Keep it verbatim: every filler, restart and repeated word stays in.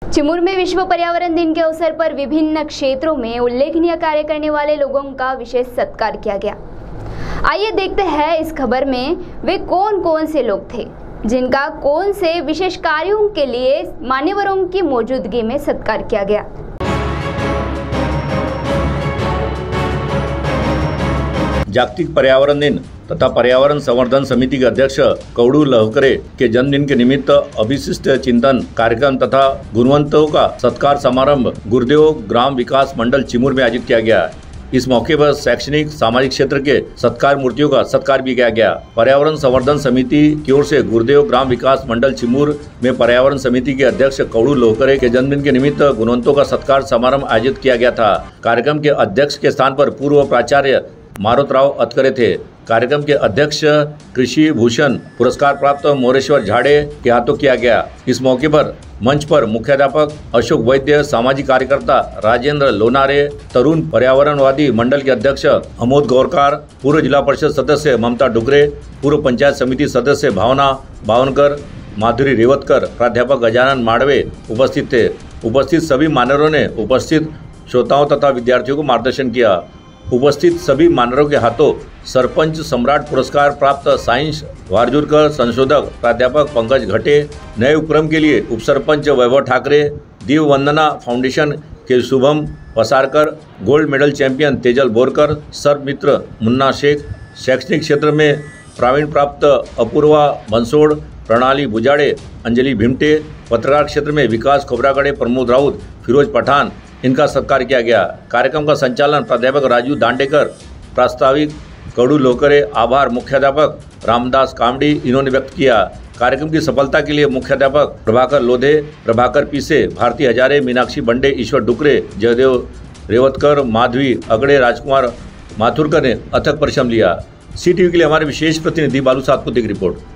चिमूर में विश्व पर्यावरण दिन के अवसर पर विभिन्न क्षेत्रों में उल्लेखनीय कार्य करने वाले लोगों का विशेष सत्कार किया गया। आइए देखते हैं इस खबर में वे कौन कौन से लोग थे जिनका कौन से विशेष कार्यों के लिए मान्यवरों की मौजूदगी में सत्कार किया गया। जागतिक पर्यावरण दिन तथा पर्यावरण संवर्धन समिति के अध्यक्ष कवडू लहकरे के जन्मदिन के निमित्त अभिशिष्ट चिंतन कार्यक्रम तथा गुणवंतों का सत्कार समारंभ गुरुदेव ग्राम विकास मंडल चिमूर में आयोजित किया गया। इस मौके पर शैक्षणिक सामाजिक क्षेत्र के सत्कार मूर्तियों का सत्कार भी किया गया। पर्यावरण संवर्धन समिति की ओर से गुरुदेव ग्राम विकास मंडल चिमूर में पर्यावरण समिति के अध्यक्ष कवडू लहकरे के जन्मदिन के निमित्त गुणवंतों का सत्कार समारंभ आयोजित किया गया था। कार्यक्रम के अध्यक्ष के स्थान पर पूर्व प्राचार्य मारुतराव अतकरे थे। कार्यक्रम के अध्यक्ष कृषि भूषण पुरस्कार प्राप्त मोरेश्वर झाड़े के हाथों किया गया। इस मौके पर मंच पर मुख्याध्यापक अशोक वैद्य, सामाजिक कार्यकर्ता राजेंद्र लोनारे, तरुण पर्यावरणवादी मंडल के अध्यक्ष अमोद गौरकार, पूर्व जिला परिषद सदस्य ममता डुगरे, पूर्व पंचायत समिति सदस्य भावना बावनकर, माधुरी रेवतकर, प्राध्यापक गजानन माड़वे उपस्थित थे। उपस्थित सभी मान्यवरों ने उपस्थित श्रोताओं तथा विद्यार्थियों को मार्गदर्शन किया। उपस्थित सभी मान्यवरों के हाथों सरपंच सम्राट पुरस्कार प्राप्त साइंस वारजूरकर, संशोधक प्राध्यापक पंकज घटे, नए उपक्रम के लिए उपसरपंच वैभव ठाकरे, दीव वंदना फाउंडेशन के Shubham Vasarkar, gold medal champion Tejal Borkar, सर्व मित्र मुन्ना शेख, शैक्षणिक क्षेत्र में प्रावीण्य प्राप्त अपूर्वा बंसोड़, प्रणाली बुजाड़े, अंजलि भिमटे, पत्रकार क्षेत्र में विकास खोबरागड़े, प्रमोद राउत, फिरोज पठान, इनका सत्कार किया गया। कार्यक्रम का संचालन प्राध्यापक राजू दांडेकर, प्रास्ताविक कवडू लहकरे, आभार मुख्याध्यापक रामदास कामड़ी इन्होंने व्यक्त किया। कार्यक्रम की सफलता के लिए मुख्याध्यापक प्रभाकर लोधे, प्रभाकर पीसे, भारती हजारे, मीनाक्षी बंडे, ईश्वर डुकरे, जयदेव रेवतकर, माधवी अगड़े, राजकुमार माथुरकर ने अथक परिश्रम लिया। सी टीवी के लिए हमारे विशेष प्रतिनिधि बालू सातपुत की रिपोर्ट।